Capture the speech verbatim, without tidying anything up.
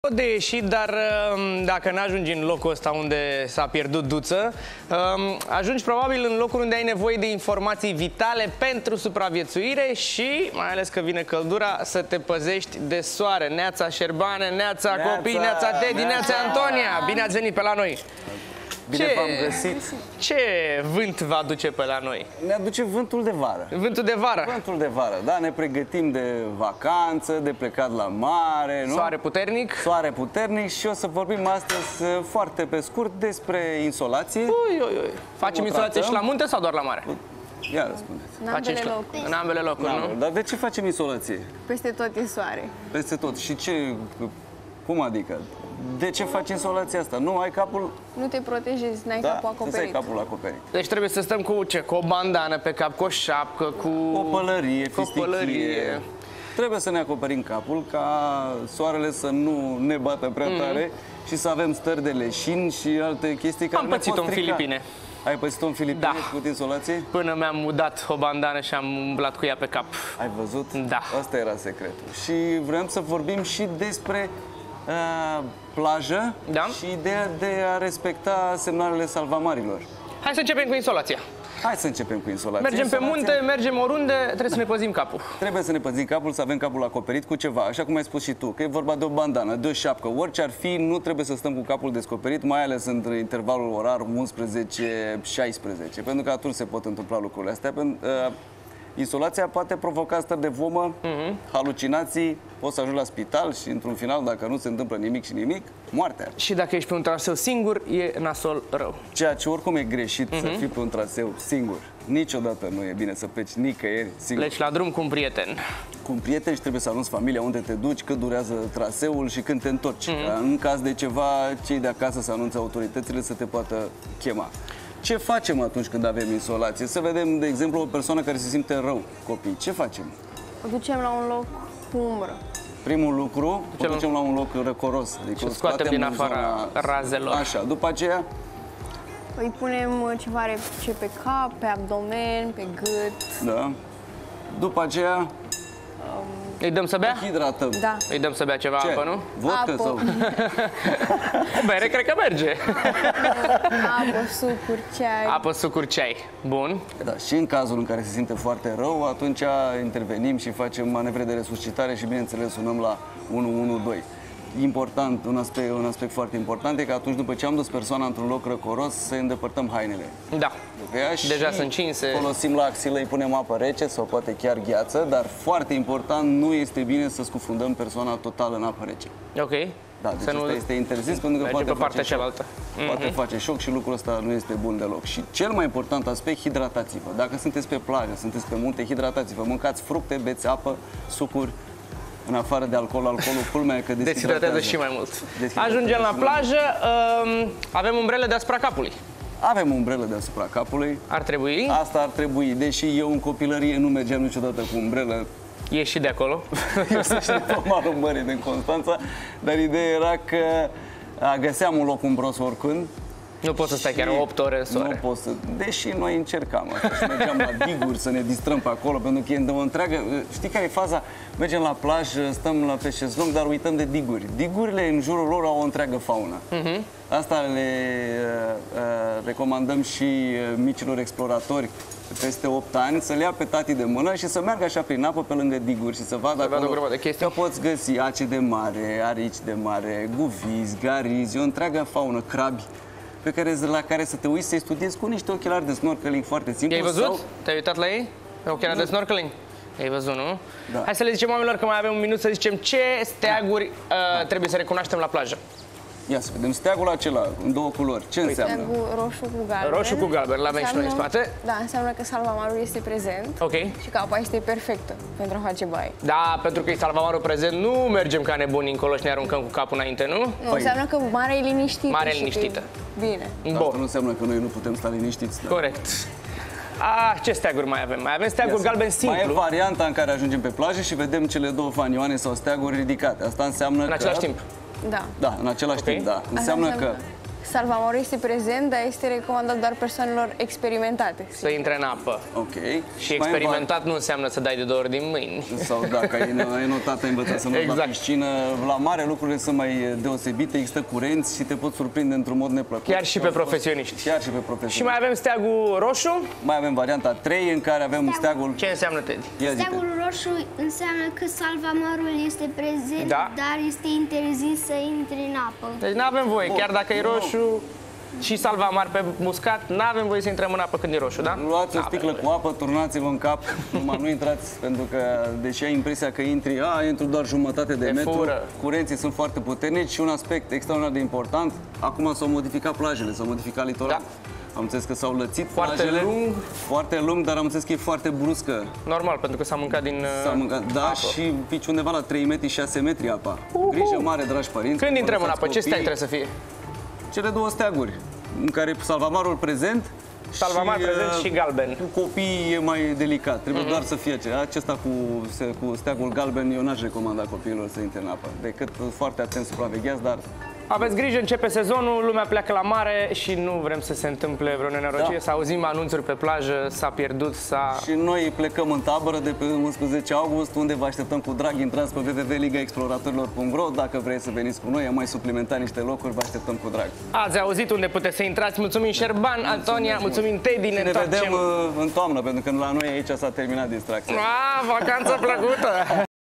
De ieșit, dar dacă n-ajungi în locul ăsta unde s-a pierdut Duță, ajungi probabil în locul unde ai nevoie de informații vitale pentru supraviețuire și, mai ales că vine căldura, să te păzești de soare. Neața Șerbane, neața, neața copii, neața Teddy, neața Antonia! Bine ați venit pe la noi! Bine v-am găsit! Ce vânt va aduce pe la noi? Ne aduce vântul de vară. Vântul de vară? Vântul de vară, da, ne pregătim de vacanță, de plecat la mare, nu? Soare puternic? Soare puternic și o să vorbim astăzi foarte pe scurt despre insolație. Ui, ui, ui. Facem insolație și la munte sau doar la mare? Ia răspundeți. În ambele locuri. În ambele locuri, nu? Dar de ce facem insolație? Peste tot e soare. Peste tot. Și ce... Cum adică? De ce faci insolația asta? Nu, ai capul... Nu te protejezi, n-ai da, capul acoperit. ai capul acoperit. Deci trebuie să stăm cu ce? Cu o bandană pe cap, cu o șapcă, cu... O pălărie, cu o pălărie. Trebuie să ne acoperim capul ca soarele să nu ne bată prea tare mm-hmm. și să avem stări de leșin și alte chestii care Am pățit-o în Filipine. Ai pățit-o în Filipine da. cu insolație? Până mi-am mudat o bandană și am umblat cu ea pe cap. Ai văzut? Da. Asta era secretul. Și vrem să vorbim și despre uh, plajă da? și ideea de a respecta semnalele salvamarilor. Hai să începem cu insolația. Hai să începem cu insolația. Mergem pe munte, mergem oriunde, trebuie să ne păzim capul. Trebuie să ne păzim capul, să avem capul acoperit cu ceva, așa cum ai spus și tu, că e vorba de o bandană, de o șapcă, orice ar fi, nu trebuie să stăm cu capul descoperit, mai ales între intervalul orar unsprezece șaisprezece, pentru că atunci se pot întâmpla lucrurile astea. Insolația poate provoca stări de vomă, uh-huh. halucinații, poți să ajungi la spital și într-un final, dacă nu se întâmplă nimic și nimic, moartea. Și dacă ești pe un traseu singur, e nasol rău. Ceea ce oricum e greșit uh-huh. să fii pe un traseu singur. Niciodată nu e bine să pleci nicăieri singur. Pleci la drum cu un prieten. Cu un prieten și trebuie să anunți familia unde te duci, cât durează traseul și când te întorci. Uh-huh. În caz de ceva, cei de acasă să anunțe autoritățile să te poată chema. Ce facem atunci când avem insolație? Să vedem, de exemplu, o persoană care se simte rău, copii. Ce facem? O ducem la un loc cu umbră. Primul lucru, o ducem la un loc răcoros. Adică și scoatem din afara razelor. Așa, după aceea? Îi punem ceva rece pe cap, pe abdomen, pe gât. Da. După aceea? Um, Îi dăm să bea? Hidratăm. Da. Îi dăm să bea ceva Ce? apă, nu? Vodka sau? Bere, cred că merge. Apă, sucuri, ceai. Apă, sucuri, ceai. Bun. Da, și în cazul în care se simte foarte rău, atunci intervenim și facem manevre de resuscitare și, bineînțeles, sunăm la unu unu doi. Important, un aspect, un aspect foarte important e că atunci, după ce am dus persoana într-un loc răcoros, să îndepărtăm hainele. Da. Deja sunt cinse. Folosim la axilă, îi punem apă rece sau poate chiar gheață, dar foarte important, nu este bine să scufundăm persoana total în apă rece. Ok. Da, deci asta este interzis pentru că poate pe partea face cealaltă. Șoc. Poate mm-hmm. face șoc și lucrul ăsta nu este bun deloc. Și cel mai important aspect, hidratați-vă. Dacă sunteți pe plajă, sunteți pe munte, hidratați-vă. Mâncați fructe, beți apă, sucuri. În afară de alcool, alcoolul, culmea că deshidratează și mai mult. Ajungem la plajă, um, avem umbrele deasupra capului. Avem umbrele deasupra capului. Ar trebui? Asta ar trebui, deși eu în copilărie nu mergeam niciodată cu umbrelă. E și de acolo. Eu sunt și de pe malul mării din Constanța, dar ideea era că găseam un loc umbros oricând. Nu poți să stai chiar opt ore în soare. Nu poți să, deși noi încercam asta și mergeam la diguri să ne distrăm pe acolo, pentru că e o întreagă, știi care e faza? Mergem la plajă, stăm la pe șezlong, dar uităm de diguri. Digurile în jurul lor au o întreagă faună. Uh-huh. Asta le uh, uh, recomandăm și uh, micilor exploratori peste opt ani, să le ia pe tati de mână și să meargă așa prin apă pe lângă diguri și să vadă să acolo de chestii. că poți găsi ace de mare, arici de mare, guvizi, garizi, o întreagă faună, crabi, pe care, la care să te uiți să-i studiezi cu niște ochelari de snorkeling foarte simplu. I-ai văzut? Sau... Te-ai uitat la ei? Ochelari de snorkeling? Ai văzut, nu? Da. Hai să le zicem oamenilor că mai avem un minut să zicem ce steaguri uh, trebuie să recunoaștem la plajă. Ia să vedem, steagul acela în două culori, ce înseamnă? Steagul roșu cu galben. Roșu cu galben, l-avem și noi în spate. Da, înseamnă că salvamarul este prezent. Ok. Și că apa este perfectă pentru a face baie. Da, pentru că e salvamarul prezent, nu mergem ca nebuni încolo și ne aruncăm cu capul înainte, nu? Nu, păi, înseamnă că marea e liniștită. Marea e liniștită. Bine. Asta nu înseamnă că noi nu putem sta liniștiți. Da? Corect. Ah, ce steaguri mai avem? Mai avem steaguri galben simplu. Mai e varianta în care ajungem pe plajă și vedem cele două fanioane sau steaguri ridicate. Asta înseamnă în că... același timp. Da. Da, în același okay. timp, da. Înseamnă, înseamnă că Salvamorul este prezent, dar este recomandat doar persoanelor experimentate. Să intre în apă. Ok. Și experimentat nu înseamnă să dai de două ori din mâini. Sau dacă ai, ai notat, ai învățat să mergi Exact. la piscină. La mare lucrurile sunt mai deosebite, există curenți și te pot surprinde într-un mod neplăcut. Chiar și pe profesioniști. Chiar și pe profesioniști. Și mai avem steagul roșu. Mai avem varianta trei în care avem steagul... Ce înseamnă, Teddy? Ia zi-te. Steagul roșu înseamnă că salvamarul este prezent, Da. dar este interzis să intre în apă. Deci nu avem voie, Bun. chiar dacă e Nu. roșu și salvamar pe muscat, nu avem voie să intrăm în apă când e roșu, da? Luați o N-avem sticlă voie. cu apă, turnați-vă în cap, numai nu intrați, pentru că, deși ai impresia că intri, a, intru doar jumătate de Te metru, fură. curenții sunt foarte puternici și un aspect extraordinar de important, acum s-au modificat plajele, s-au modificat litoralul. Da. Am înțeles că s-au lățit Foarte plajele, lung. foarte lung, dar am înțeles că e foarte bruscă. Normal, pentru că s-a mâncat din S-a uh, mâncat, da, apă. și pici undeva la trei metri, șase metri apa. Grijă mare, dragi părinți. Când intrăm în lăsați apă, ce steag copiii. trebuie să fie? Cele două steaguri, în care salvamarul prezent. Salvamar și, prezent uh, și galben. Cu copiii e mai delicat, trebuie doar să fie acela. Acesta cu, se- cu steagul galben, eu n-aș recomanda copiilor să intre în apă, decât foarte atent supravegheați, dar Aveți grijă, începe sezonul, lumea pleacă la mare și nu vrem să se întâmple vreo nenorocire, Da. să auzim anunțuri pe plajă, s-a pierdut, s-a... și noi plecăm în tabără de pe unsprezece august, unde vă așteptăm cu drag. Intrați pe w w w punct liga exploratorilor punct ro dacă vreți să veniți cu noi, am mai suplimentat niște locuri, vă așteptăm cu drag. Ați auzit unde puteți să intrați. Mulțumim Șerban, Antonia, mulțumim Teddy, ne Ne întoarcem. vedem uh, în toamnă, pentru că la noi aici s-a terminat distracția. Ah, vacanță plăcută!